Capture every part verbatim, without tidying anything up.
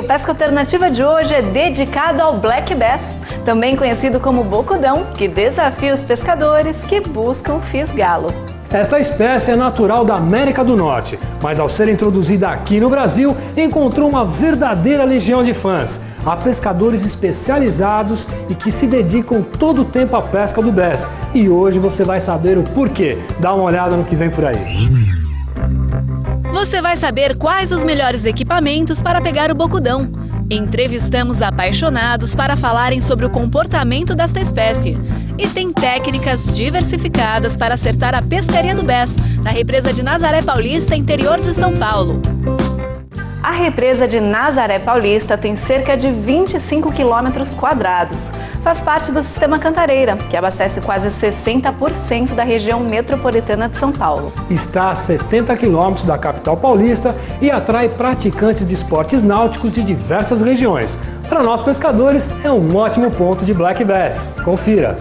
o Pesca Alternativa de hoje é dedicado ao Black Bass, também conhecido como bocudão, que desafia os pescadores que buscam o fisgalo. Esta espécie é natural da América do Norte, mas ao ser introduzida aqui no Brasil, encontrou uma verdadeira legião de fãs. Há pescadores especializados e que se dedicam todo o tempo à pesca do bass. E hoje você vai saber o porquê. Dá uma olhada no que vem por aí. Você vai saber quais os melhores equipamentos para pegar o bocudão. Entrevistamos apaixonados para falarem sobre o comportamento desta espécie. E tem técnicas diversificadas para acertar a pescaria do bass, na represa de Nazaré Paulista, interior de São Paulo. A represa de Nazaré Paulista tem cerca de vinte e cinco quilômetros quadrados. Faz parte do Sistema Cantareira, que abastece quase sessenta por cento da região metropolitana de São Paulo. Está a setenta quilômetros da capital paulista e atrai praticantes de esportes náuticos de diversas regiões. Para nós pescadores, é um ótimo ponto de Black Bass. Confira!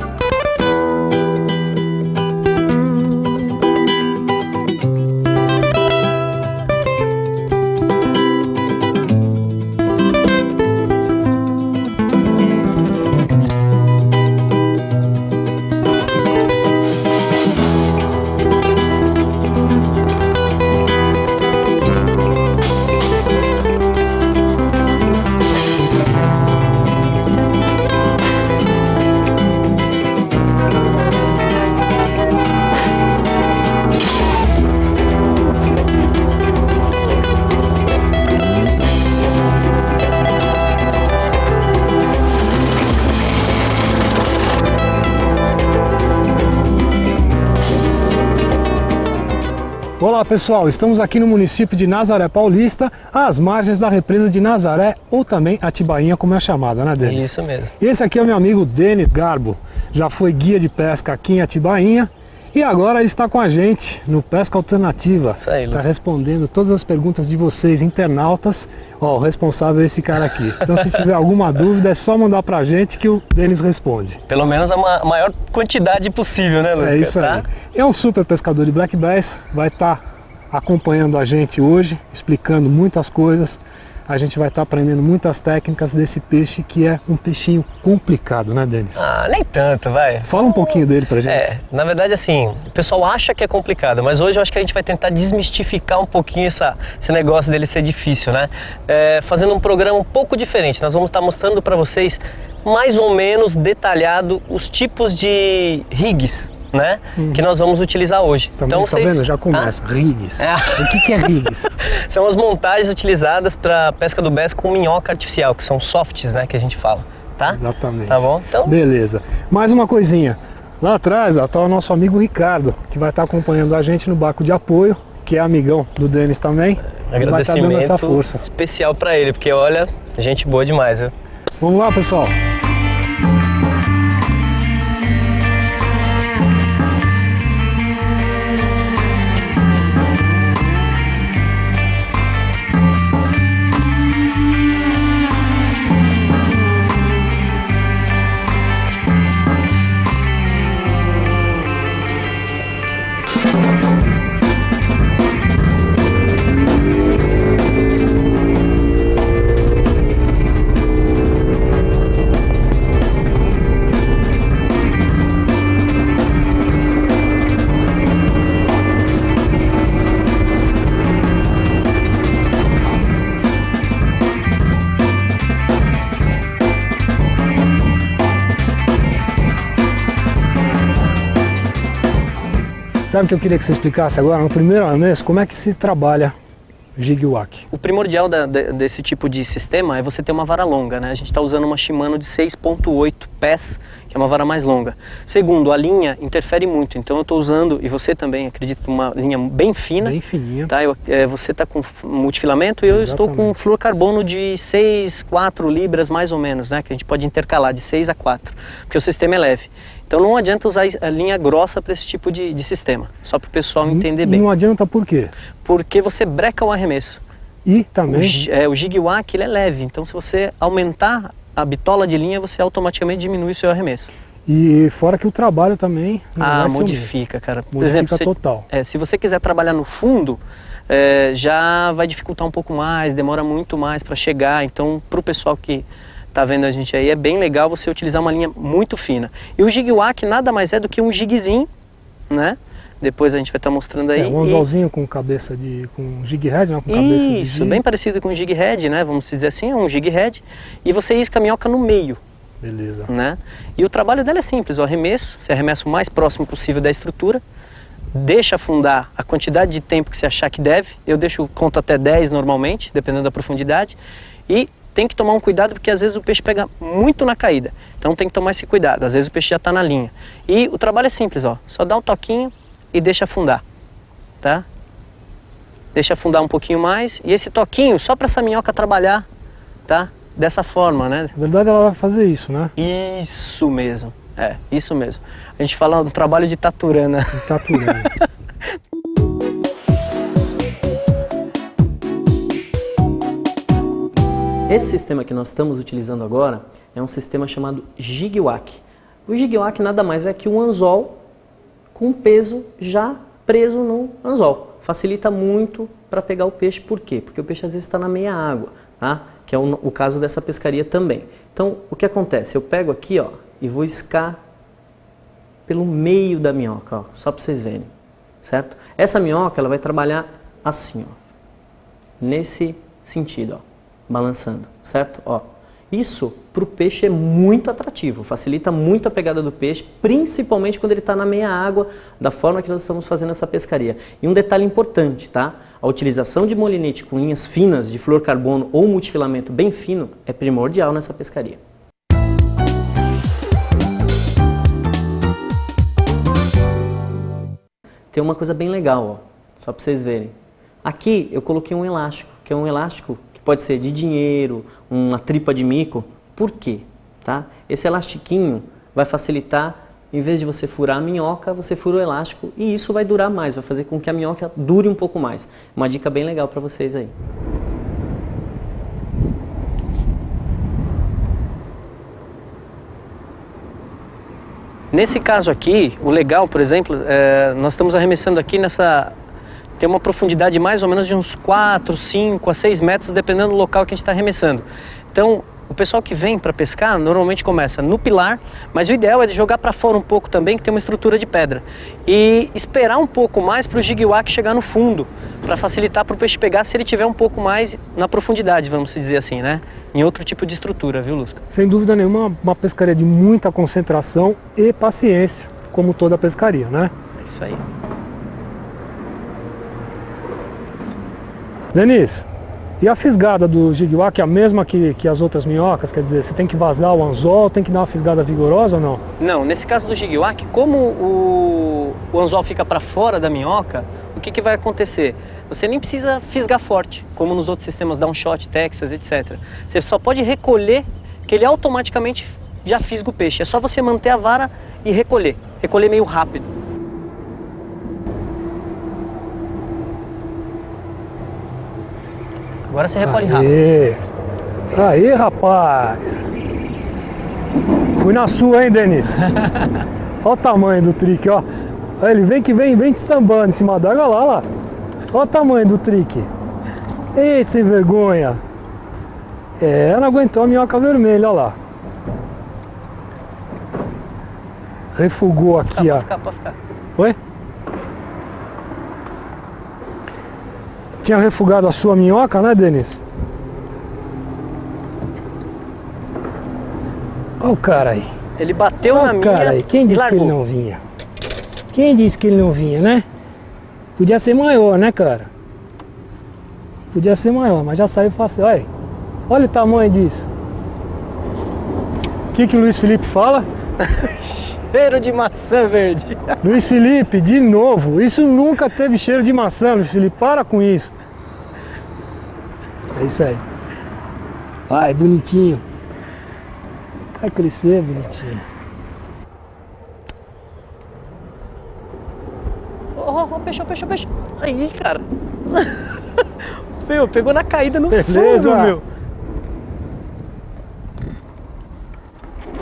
Olá pessoal, estamos aqui no município de Nazaré Paulista, às margens da represa de Nazaré, ou também Atibainha, como é chamada, né, Denis? Isso mesmo. Esse aqui é o meu amigo Denis Garbo, já foi guia de pesca aqui em Atibainha e agora ele está com a gente no Pesca Alternativa. Isso aí, Lúcio. Está respondendo todas as perguntas de vocês, internautas. Ó, o responsável é esse cara aqui. Então se tiver alguma dúvida é só mandar pra gente que o Denis responde. Pelo menos a ma maior quantidade possível, né, Lúcio? É isso tá? aí. É um super pescador de Black Bass, vai estar acompanhando a gente hoje, explicando muitas coisas. A gente vai estar aprendendo muitas técnicas desse peixe que é um peixinho complicado, né, Denis? Ah, nem tanto, vai. Fala um pouquinho dele pra gente. É, na verdade, assim, o pessoal acha que é complicado, mas hoje eu acho que a gente vai tentar desmistificar um pouquinho essa, esse negócio dele ser difícil, né? É, fazendo um programa um pouco diferente. Nós vamos estar mostrando para vocês mais ou menos detalhado os tipos de rigs, né, hum. que nós vamos utilizar hoje. Também, então tá vocês vendo? Já começa, tá? Rigs. É. O que, que é rigs? São as montagens utilizadas para pesca do bass com minhoca artificial, que são softs, né, que a gente fala, tá? Exatamente. Tá bom? Então... Beleza. Mais uma coisinha. Lá atrás está o nosso amigo Ricardo, que vai estar acompanhando a gente no barco de apoio, que é amigão do Denis também. Agradecimento vai estar dando essa força especial para ele, porque olha, gente boa demais, viu? Vamos lá, pessoal. Sabe o que eu queria que você explicasse agora, no primeiro arremesso, como é que se trabalha jig-whack? O primordial da, de, desse tipo de sistema é você ter uma vara longa, né? A gente está usando uma Shimano de seis ponto oito pés, que é uma vara mais longa. Segundo, a linha interfere muito, então eu estou usando, e você também, acredito, uma linha bem fina. Bem fininha. Tá? Eu, é, você está com multifilamento e eu Exatamente. estou com fluorcarbono de seis, quatro libras mais ou menos, né? Que a gente pode intercalar de seis a quatro, porque o sistema é leve. Então não adianta usar a linha grossa para esse tipo de, de sistema, só para o pessoal entender bem. Não adianta por quê? Porque você breca o arremesso. E também... O, é, o jig-whack ele é leve, então se você aumentar a bitola de linha, você automaticamente diminui o seu arremesso. E fora que o trabalho também não ah, vai ser modifica, cara. Por modifica exemplo, total. Se, é, se você quiser trabalhar no fundo, é, já vai dificultar um pouco mais, demora muito mais para chegar. Então, para o pessoal que está vendo a gente aí, é bem legal você utilizar uma linha muito fina. E o Jig-Whack nada mais é do que um jigzinho, né? Depois a gente vai estar tá mostrando aí. É, um anzolzinho e... com cabeça de... com jig head, né? Com cabeça de Isso, jig. bem parecido com um jig head, né? Vamos dizer assim, um jig head. E você isca a minhoca no meio. Beleza. Né? E o trabalho dela é simples, o arremesso, você arremessa o mais próximo possível da estrutura, deixa afundar a quantidade de tempo que você achar que deve. Eu deixo, conto até dez normalmente, dependendo da profundidade. E tem que tomar um cuidado, porque às vezes o peixe pega muito na caída. Então tem que tomar esse cuidado, às vezes o peixe já está na linha. E o trabalho é simples, ó, só dá um toquinho e deixa afundar, tá? Deixa afundar um pouquinho mais, e esse toquinho só para essa minhoca trabalhar, tá? Dessa forma, né? Na verdade ela vai fazer isso, né? Isso mesmo, é, isso mesmo. A gente fala do trabalho de taturana. De taturana. Esse sistema que nós estamos utilizando agora é um sistema chamado Jig-Whack. O Jig-Whack nada mais é que um anzol com peso já preso no anzol. Facilita muito para pegar o peixe, por quê? Porque o peixe às vezes está na meia água, tá? Que é o, o caso dessa pescaria também. Então, o que acontece? Eu pego aqui, ó, e vou iscar pelo meio da minhoca, ó, só para vocês verem, certo? Essa minhoca, ela vai trabalhar assim, ó, nesse sentido, ó, balançando, certo? Ó, isso para o peixe é muito atrativo, facilita muito a pegada do peixe, principalmente quando ele está na meia água, da forma que nós estamos fazendo essa pescaria. E um detalhe importante, tá? A utilização de molinete com linhas finas de fluorcarbono ou multifilamento bem fino é primordial nessa pescaria. Tem uma coisa bem legal, ó, só para vocês verem. Aqui eu coloquei um elástico, que é um elástico que pode ser de dinheiro, uma tripa de mico. Por quê? Tá? Esse elastiquinho vai facilitar, em vez de você furar a minhoca, você fura o elástico e isso vai durar mais, vai fazer com que a minhoca dure um pouco mais. Uma dica bem legal para vocês aí. Nesse caso aqui, o legal, por exemplo, é, nós estamos arremessando aqui nessa... tem uma profundidade mais ou menos de uns quatro, cinco a seis metros, dependendo do local que a gente está arremessando. Então, o pessoal que vem para pescar normalmente começa no pilar, mas o ideal é de jogar para fora um pouco também, que tem uma estrutura de pedra. E esperar um pouco mais para o Jig-Whack chegar no fundo, para facilitar para o peixe pegar se ele tiver um pouco mais na profundidade, vamos dizer assim, né? Em outro tipo de estrutura, viu, Lusca? Sem dúvida nenhuma, uma pescaria de muita concentração e paciência, como toda pescaria, né? É isso aí. Denis, e a fisgada do Jig-Whack é a mesma que, que as outras minhocas? Quer dizer, você tem que vazar o anzol, tem que dar uma fisgada vigorosa ou não? Não, nesse caso do Jig-Whack, como o, o anzol fica para fora da minhoca, o que, que vai acontecer? Você nem precisa fisgar forte, como nos outros sistemas Downshot, Texas, etcétera. Você só pode recolher, que ele automaticamente já fisga o peixe. É só você manter a vara e recolher, recolher meio rápido. Agora você recolhe Aê. rápido. Aí, rapaz! Fui na sua, hein, Denis? Olha o tamanho do trick, ó. Olha, ele vem que vem, vem te sambando em cima d'água, olha lá, olha lá. Olha o tamanho do trick. Ei, sem vergonha. É, não aguentou a minhoca vermelha, olha lá. Refugou aqui, tá, ó. Pode ficar, pode ficar. Oi? Tinha refugado a sua minhoca, né, Denis? Olha o cara aí. Ele bateu Olha na o minha cara aí. Quem disse que ele não vinha? Quem disse que ele não vinha, né? Podia ser maior, né, cara? Podia ser maior, mas já saiu fácil. Olha, olha o tamanho disso. O que que o Luiz Felipe fala? Cheiro de maçã verde. Luiz Felipe, de novo, isso nunca teve cheiro de maçã, Luiz Felipe, para com isso. É isso aí. Vai, bonitinho. Vai crescer, bonitinho. Ó, oh, oh, peixe, oh, peixe, oh, peixe. Aí, cara. Meu, pegou na caída no Beleza, fundo, meu.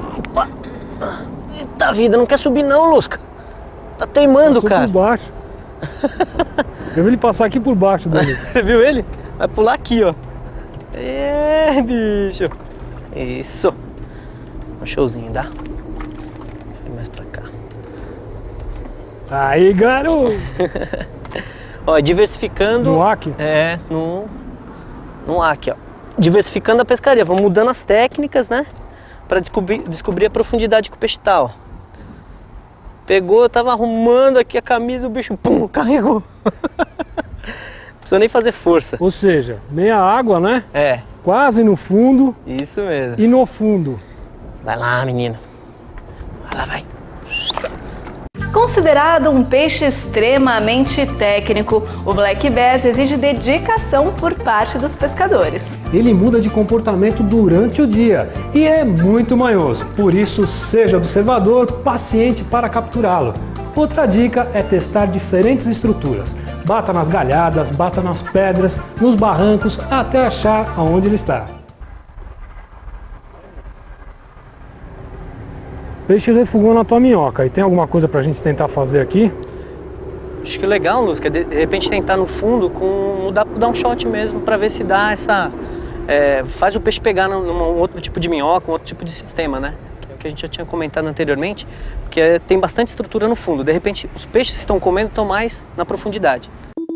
Eita vida, não quer subir não, Lusca. Tá teimando, Passou cara. por baixo. Eu vi ele passar aqui por baixo dele. Viu ele? Vai pular aqui, ó. É, bicho. Isso. Um showzinho, dá? Vem mais pra cá. Aí, garoto! Ó, diversificando... No aqui? É, no... No aqui, ó. Diversificando a pescaria. Vamos mudando as técnicas, né? Pra descobrir, descobrir a profundidade que o peixe tá, ó. Pegou, eu tava arrumando aqui a camisa, o bicho, pum, carregou. Não precisa nem fazer força. Ou seja, meia água, né? É. Quase no fundo. Isso mesmo. E no fundo. Vai lá, menino. Vai lá, vai. Considerado um peixe extremamente técnico, o Black Bass exige dedicação por parte dos pescadores. Ele muda de comportamento durante o dia e é muito manhoso. Por isso, seja observador, paciente para capturá-lo. Outra dica é testar diferentes estruturas. Bata nas galhadas, bata nas pedras, nos barrancos, até achar aonde ele está. Peixe refugou na tua minhoca. E tem alguma coisa pra gente tentar fazer aqui? Acho que legal, Luz, que é de repente tentar no fundo com dar, dar um shot mesmo, pra ver se dá essa... É, faz o peixe pegar num, num outro tipo de minhoca, um outro tipo de sistema, né? Que é o que a gente já tinha comentado anteriormente, que é, tem bastante estrutura no fundo. De repente, os peixes que estão comendo estão mais na profundidade.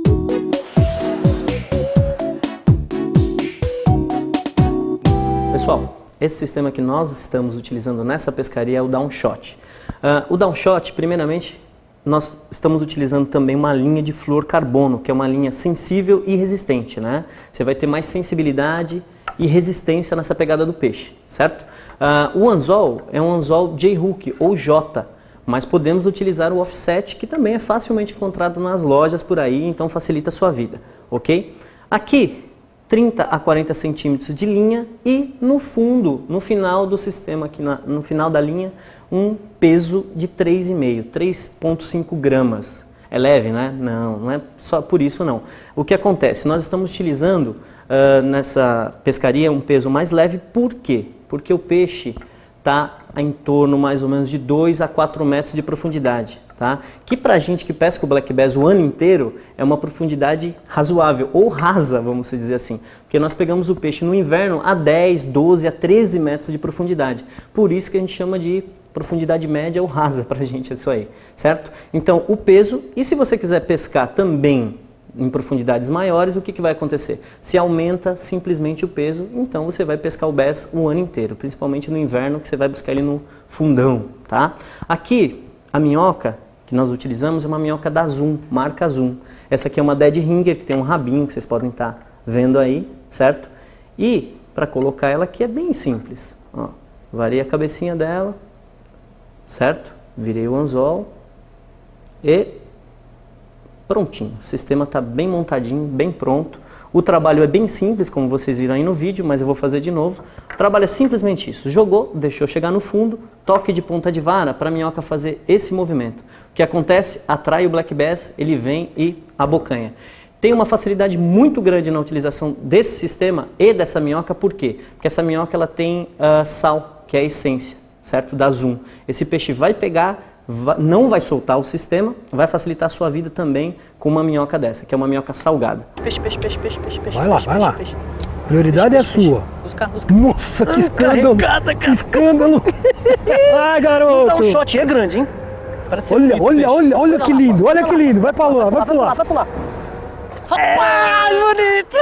Pessoal, esse sistema que nós estamos utilizando nessa pescaria é o downshot. Uh, o downshot, primeiramente, nós estamos utilizando também uma linha de fluorcarbono, que é uma linha sensível e resistente, né? Você vai ter mais sensibilidade e resistência nessa pegada do peixe, certo? Uh, o anzol é um anzol J-hook ou J, mas podemos utilizar o offset, que também é facilmente encontrado nas lojas por aí, então facilita a sua vida, ok? Aqui, trinta a quarenta centímetros de linha e no fundo, no final do sistema, aqui na, no final da linha, um peso de três vírgula cinco, três vírgula cinco gramas. É leve, né? Não, não é só por isso não. O que acontece? Nós estamos utilizando uh, nessa pescaria um peso mais leve, por quê? Porque o peixe está em torno mais ou menos de dois a quatro metros de profundidade, tá? Que pra gente que pesca o Black Bass o ano inteiro é uma profundidade razoável, ou rasa, vamos dizer assim, porque nós pegamos o peixe no inverno a dez, doze a treze metros de profundidade, por isso que a gente chama de profundidade média ou rasa pra gente isso aí, certo? Então o peso, e se você quiser pescar também em profundidades maiores, o que, que vai acontecer? Se aumenta simplesmente o peso, então você vai pescar o bass o ano inteiro, principalmente no inverno, que você vai buscar ele no fundão, tá? Aqui, a minhoca que nós utilizamos é uma minhoca da Zoom, marca Zoom. Essa aqui é uma dead ringer, que tem um rabinho, que vocês podem estar vendo aí, certo? E, para colocar ela aqui é bem simples, ó, varei a cabecinha dela, certo? Virei o anzol e... prontinho, o sistema está bem montadinho, bem pronto. O trabalho é bem simples, como vocês viram aí no vídeo, mas eu vou fazer de novo. O trabalho é simplesmente isso. Jogou, deixou chegar no fundo, toque de ponta de vara para a minhoca fazer esse movimento. O que acontece? Atrai o Black Bass, ele vem e abocanha. Tem uma facilidade muito grande na utilização desse sistema e dessa minhoca, por quê? Porque essa minhoca ela tem uh, sal, que é a essência, certo? Da Zoom. Esse peixe vai pegar... não vai soltar o sistema, vai facilitar a sua vida também com uma minhoca dessa, que é uma minhoca salgada. Peixe, peixe, peixe, peixe, peixe, peixe. Vai lá, peixe, vai peixe, lá. Peixe. Prioridade peixe, é peixe, sua. Buscar, buscar. Nossa, que escândalo! Que escândalo! Ai, garoto! Então o shot é grande, hein? Parece olha, olha, olha, olha, olha que lindo, olha que lindo. Vai pra lá, vai pra lá. Vai pra lá. Rapaz, bonito!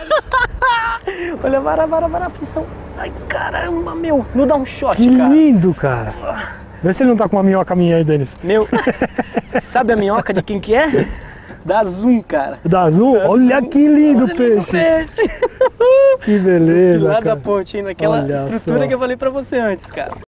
Olha, vara, vara, vara, aflição. Ai, caramba, meu. Não dá um shot, que cara. Que lindo, cara. Vê se ele não tá com uma minhoca minha aí, Denis. Meu, sabe a minhoca de quem que é? Da Zoom, cara. Da Zoom? Da Olha Zoom. Que lindo o peixe. peixe. Que beleza, lá cara. da ponte, naquela Olha estrutura só. que eu falei pra você antes, cara.